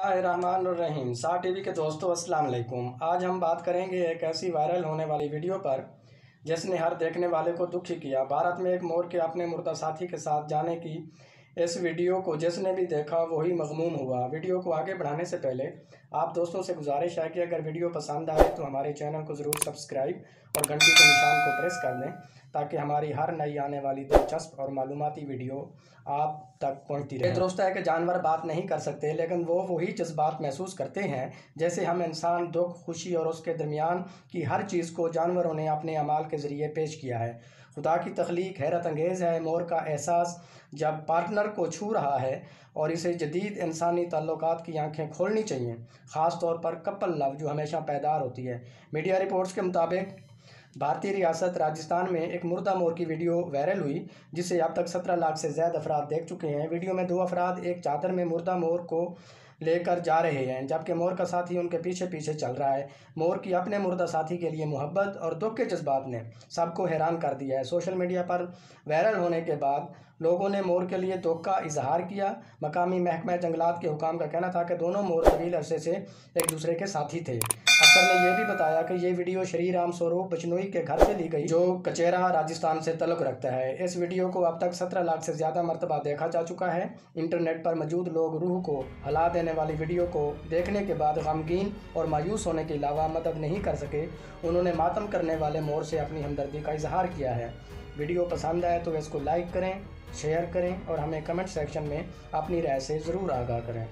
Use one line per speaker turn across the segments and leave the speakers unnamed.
बिस्मिल्लाहिर्रहमानिर्रहीम। सा टीवी के दोस्तों अस्सलाम वालेकुम। आज हम बात करेंगे एक ऐसी वायरल होने वाली वीडियो पर जिसने हर देखने वाले को दुखी किया। भारत में एक मोर के अपने मुर्दा साथी के साथ जाने की इस वीडियो को जिसने भी देखा वही मगमूम हुआ। वीडियो को आगे बढ़ाने से पहले आप दोस्तों से गुजारिश है कि अगर वीडियो पसंद आए तो हमारे चैनल को ज़रूर सब्सक्राइब और घंटी के निशान को प्रेस कर दें ताकि हमारी हर नई आने वाली दिलचस्प और मालूमाती वीडियो आप तक पहुंचती रहे। दुरुस्त है कि जानवर बात नहीं कर सकते, लेकिन वो वही जज्बात महसूस करते हैं जैसे हम इंसान। दुख, खुशी और उसके दरमियान की हर चीज़ को जानवरों ने अपने अमाल के ज़रिए पेश किया है। खुदा की तख्लीक हैरत अंगेज़ है। मोर का एहसास जब पार्टनर को छू रहा है और इसे जदीद इंसानी ताल्लुकात की आंखें खोलनी चाहिए, ख़ास तौर पर कपल लव जो हमेशा पायदार होती है। मीडिया रिपोर्ट्स के मुताबिक भारतीय रियासत राजस्थान में एक मुर्दा मोर की वीडियो वायरल हुई जिसे अब तक 17 लाख से ज़्यादा अफराद देख चुके हैं। वीडियो में 2 अफराद एक चादर में मुर्दा मोर को लेकर जा रहे हैं जबकि मोर का साथी उनके पीछे पीछे चल रहा है। मोर की अपने मुर्दा साथी के लिए मोहब्बत और दुख के जज्बात ने सबको हैरान कर दिया है। सोशल मीडिया पर वायरल होने के बाद लोगों ने मोर के लिए दुख का इजहार किया। मकामी महकमा जंगलात के हुकाम का कहना था कि दोनों मोर तवील अरसे से एक दूसरे के साथी थे। अफसर ने यह भी बताया कि ये वीडियो श्री राम स्वरूप बचनोई के घर से ली गई जो कचेरा राजस्थान से ताल्लुक़ रखता है। इस वीडियो को अब तक 17 लाख से ज़्यादा मरतबा देखा जा चुका है। इंटरनेट पर मौजूद लोग रूह को हिला देने वाली वीडियो को देखने के बाद गमगीन और मायूस होने के अलावा मदद नहीं कर सके। उन्होंने मातम करने वाले मोर से अपनी हमदर्दी का इजहार किया है। वीडियो पसंद आए तो इसको लाइक करें, शेयर करें और हमें कमेंट सेक्शन में अपनी राय से ज़रूर आगाह करें।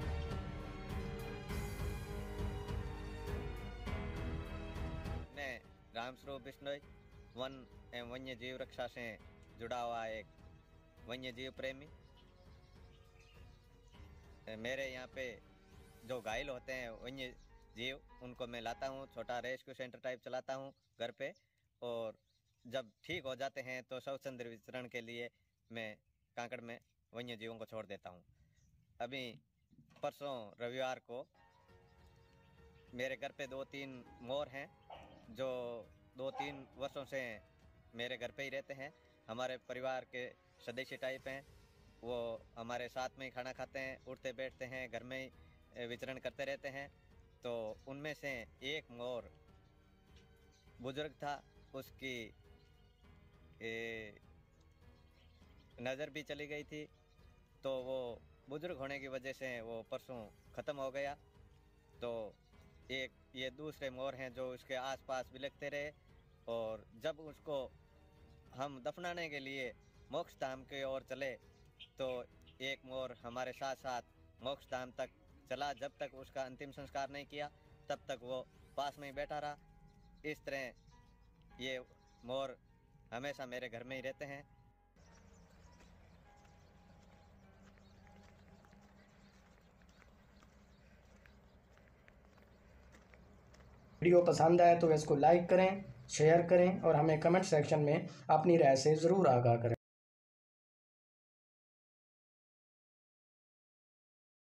राम स्वरूप बिश्नोई वन एवं वन्य जीव रक्षा से जुड़ा हुआ एक वन्य जीव प्रेमी। मेरे यहाँ पे जो घायल होते हैं वन्य जीव उनको मैं लाता हूँ, छोटा रेस्क्यू सेंटर टाइप चलाता हूँ घर पे, और जब ठीक हो जाते हैं तो स्वच्छंद वितरण के लिए मैं कांकड़ में वन्य जीवों को छोड़ देता हूँ। अभी परसों रविवार को मेरे घर पे 2-3 मोर हैं जो 2-3 वर्षों से मेरे घर पे ही रहते हैं। हमारे परिवार के सदस्य टाइप हैं। वो हमारे साथ में ही खाना खाते हैं, उठते बैठते हैं, घर में ही विचरण करते रहते हैं। तो उनमें से एक मोर बुजुर्ग था, उसकी नज़र भी चली गई थी, तो वो बुजुर्ग होने की वजह से वो परसों ख़त्म हो गया। तो एक ये दूसरे मोर हैं जो उसके आसपास बिलखते रहे, और जब उसको हम दफनाने के लिए मोक्ष धाम की ओर चले तो एक मोर हमारे साथ साथ मोक्ष धाम तक चला। जब तक उसका अंतिम संस्कार नहीं किया तब तक वो पास में ही बैठा रहा। इस तरह ये मोर हमेशा मेरे घर में ही रहते हैं।
वीडियो पसंद आए तो इसको लाइक करें, शेयर करें और हमें कमेंट सेक्शन में अपनी राय से ज़रूर आगाह करें।